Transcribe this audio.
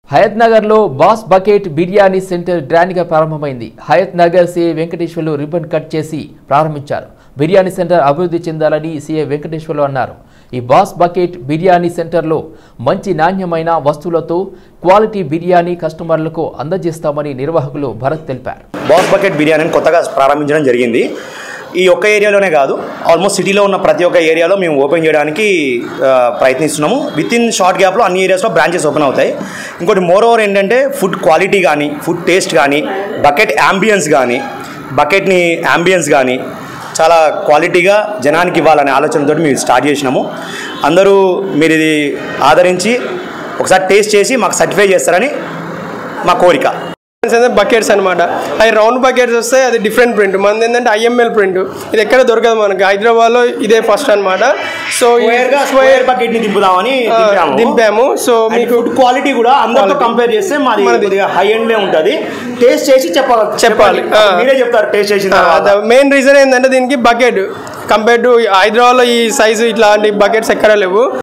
హయత్ నగర్లో boss bucket biryani centre గ్రాండ్గా ప్రారంభమైంది. Hayath Nagar CI Venkateswarlu ribbon cut చేసి ప్రారంభించారు. బిర్యానీ సెంటర్ అభివృద్ధి చెందాలని సీఐ వెంకటేశ్వర్లు అన్నారు. ఈ బాస్ బకెట్ బిర్యానీ సెంటర్లో మంచి నాణ్యమైన వస్తువులతో క్వాలిటీ బిర్యానీ కస్టమర్లకు అందజేస్తామని నిర్వాహకులు భరత్ తెలిపారు. బాస్ బకెట్ బిర్యానీని కొత్తగా ప్రారంభించడం జరిగింది. ఈ ఒక్క ఏరియాలోనే కాదు, ఆల్మోస్ట్ సిటీలో ఉన్న ప్రతి ఒక్క ఏరియాలో మేము ఓపెన్ చేయడానికి ప్రయత్నిస్తున్నాము. విత్ ఇన్ షార్ట్ గ్యాప్లో అన్ని ఏరియాస్లో బ్రాంచెస్ ఓపెన్ అవుతాయి. ఇంకోటి మోర్ ఓవర్ ఏంటంటే ఫుడ్ క్వాలిటీ కానీ, ఫుడ్ టేస్ట్ కానీ, బకెట్ యాంబియన్స్ కానీ చాలా క్వాలిటీగా జనానికి ఇవ్వాలనే ఆలోచనతో మేము స్టార్ట్ చేసినాము. అందరూ మీరు ఇది ఆదరించి ఒకసారి టేస్ట్ చేసి మాకు సర్టిఫై చేస్తారని మా కోరిక. బకెట్స్ అనమాట. అవి రౌండ్ బకెట్స్ వస్తాయి. అది డిఫరెంట్ ప్రింట్. మనది ఏంటంటే IML ప్రింట్. ఇది ఎక్కడ దొరకదు మనకి. హైదరాబాద్లో ఇదే ఫస్ట్ అనమాట. సో స్క్వేర్ బకెట్ ని దింపాము. సో మీకు ఫుడ్ క్వాలిటీ కూడా అందరితో కంపేర్ చేస్తే మాది హై ఎండ్ ఉంటుంది. టేస్ట్ చేసి చెప్పాలి. మీరే చెప్తారు టేస్ట్ చేసిన. మెయిన్ రీజన్ ఏంటంటే దీనికి బకెట్ కంపేర్ టు హైదరాబాద్లో ఈ సైజు ఇట్లాంటి బకెట్స్ ఎక్కడ లేవు.